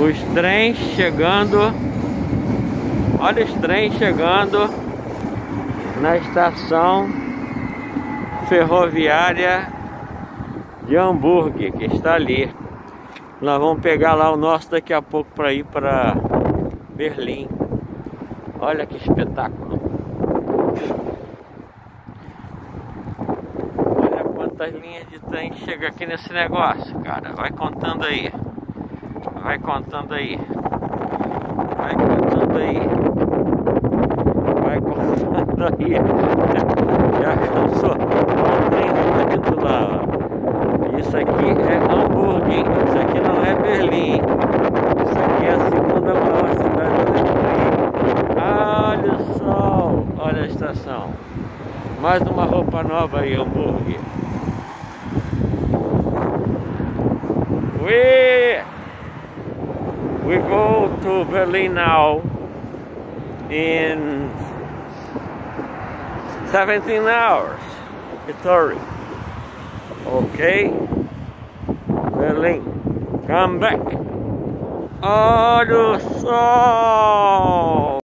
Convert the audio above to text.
Os trens chegando. Olha os trens chegando na estação ferroviária de Hamburgo, que está ali. Nós vamos pegar lá o nosso daqui a pouco para ir para Berlim. Olha que espetáculo. Olha quantas linhas de trem chega aqui nesse negócio, cara. Vai contando aí. Vai contando aí. Vai contando aí. Vai contando aí. Já cansou. Olha o trem que tá indo lá. Isso aqui é Hamburgo, hein? Isso aqui não é Berlim. Isso aqui é a segunda maior cidade da Alemanha. Olha o sol. Olha a estação. Mais uma roupa nova aí, Hamburgo. We go to Berlin now in 17 hours. Victoria. Okay. Berlin. Come back. Olha o sol.